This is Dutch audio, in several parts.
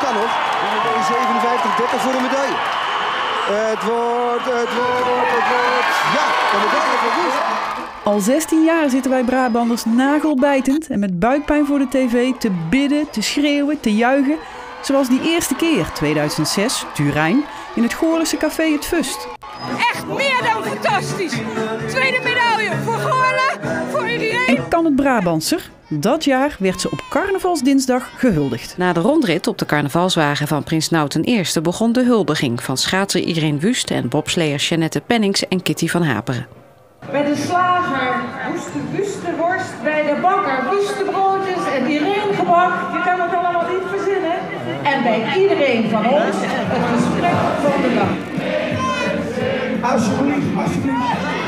kan nog. 57-30 voor de medaille. Het wordt. Ja, de medaille voor Woest. Al 16 jaar zitten wij Brabanders nagelbijtend en met buikpijn voor de tv te bidden, te schreeuwen, te juichen. Zoals die eerste keer, 2006, Turijn, in het Goorlense café Het Fust. Echt meer dan fantastisch! Tweede medaille voor Goorlen, voor iedereen! En kan het Brabantser? Dat jaar werd ze op carnavalsdinsdag gehuldigd. Na de rondrit op de carnavalswagen van Prins Naut I begon de huldiging van schaatser Irene Wust en bobsleer Jeannette Pennings en Kitty van Haperen. Bij de slager Wusterworst, bij de bakker Wusterbroodjes en Irene gebak. Je kan het allemaal niet verzinnen. En bij iedereen van ons het gesprek van de dag. Alsjeblieft, alsjeblieft.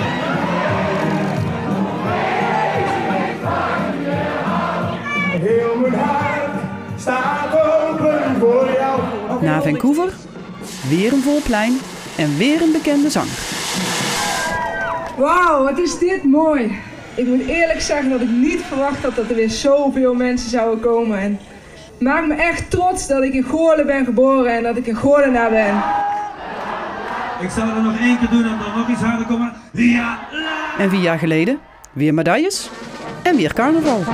Heel mijn hart staat open voor jou. Na Vancouver, weer een vol plein en weer een bekende zanger. Wauw, wat is dit mooi. Ik moet eerlijk zeggen dat ik niet verwacht had dat er weer zoveel mensen zouden komen. En het maakt me echt trots dat ik in Goorlen ben geboren en dat ik een Goorlenaar ben. Ik zal er nog één keer doen en dan nog iets harder komen. Ja! En 4 jaar geleden, weer medailles en weer carnaval.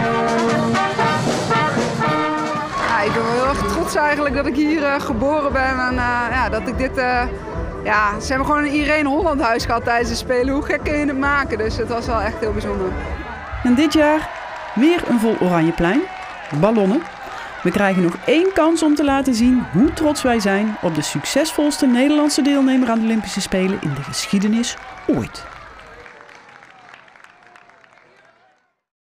Ja, ik ben wel heel erg trots eigenlijk dat ik hier geboren ben en dat ik dit... ze hebben gewoon een Irene Holland huis gehad tijdens de Spelen. Hoe gek kun je het maken? Dus het was wel echt heel bijzonder. En dit jaar weer een vol Oranjeplein, ballonnen. We krijgen nog 1 kans om te laten zien hoe trots wij zijn op de succesvolste Nederlandse deelnemer aan de Olympische Spelen in de geschiedenis ooit.